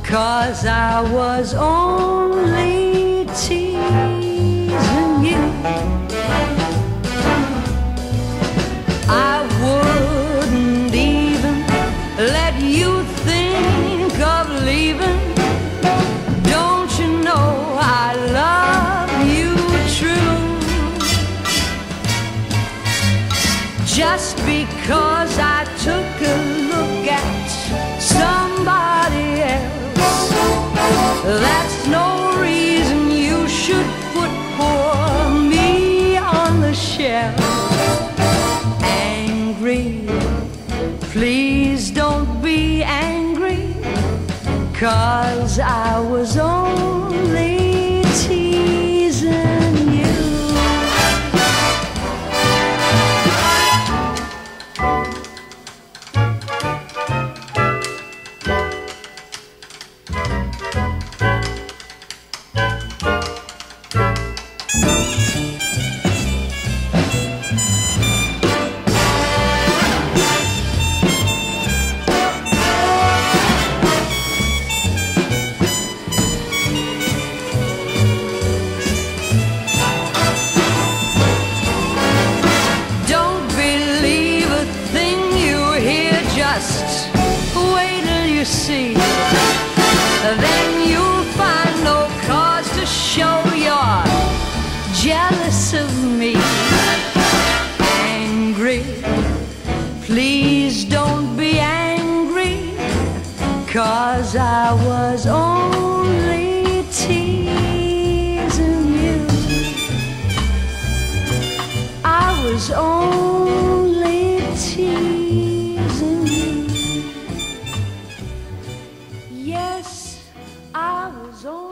'cause I was only teasing you. I wouldn't even let you think of leaving. Don't you know I love you true? Just because I took a look at somebody else, that's no reason you should put poor me on the shelf. Angry, please don't be angry, 'cause I was only teasing you. Just wait till you see, then you'll find no cause to show you're jealous of me. Angry, please don't be angry, 'cause I was only teasing you. I was only teasing you. Yes, I was on.